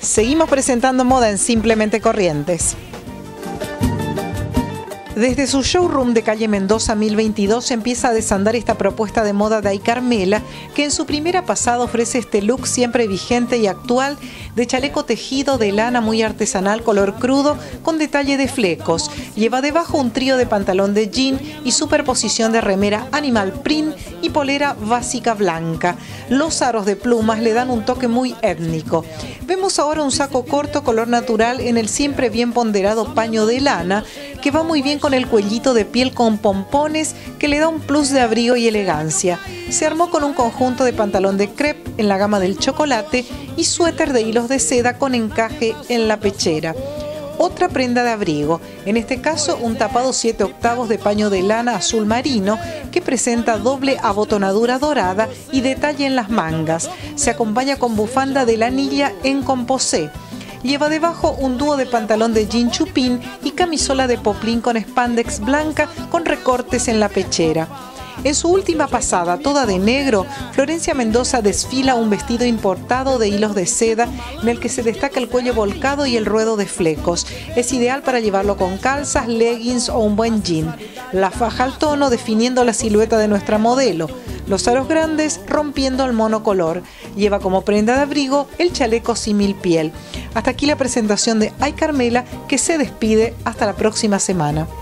Seguimos presentando moda en Simplemente Corrientes. Desde su showroom de calle Mendoza 1022 empieza a desandar esta propuesta de moda de Ay Carmela, que en su primera pasada ofrece este look siempre vigente y actual de chaleco tejido de lana muy artesanal color crudo con detalle de flecos. Lleva debajo un trío de pantalón de jean y superposición de remera animal print y polera básica blanca. Los aros de plumas le dan un toque muy étnico. Vemos ahora un saco corto color natural en el siempre bien ponderado paño de lana, que va muy bien con el cuellito de piel con pompones que le da un plus de abrigo y elegancia. Se armó con un conjunto de pantalón de crepe en la gama del chocolate y suéter de hilos de seda con encaje en la pechera. Otra prenda de abrigo, en este caso un tapado 7/8 de paño de lana azul marino que presenta doble abotonadura dorada y detalle en las mangas. Se acompaña con bufanda de lanilla en composé. Lleva debajo un dúo de pantalón de jean chupín y camisola de poplín con spandex blanca con recortes en la pechera. En su última pasada, toda de negro, Florencia Mendoza desfila un vestido importado de hilos de seda en el que se destaca el cuello volcado y el ruedo de flecos. Es ideal para llevarlo con calzas, leggings o un buen jean. La faja al tono definiendo la silueta de nuestra modelo. Los aros grandes rompiendo el monocolor. Lleva como prenda de abrigo el chaleco símil piel. Hasta aquí la presentación de Ay Carmela, que se despide hasta la próxima semana.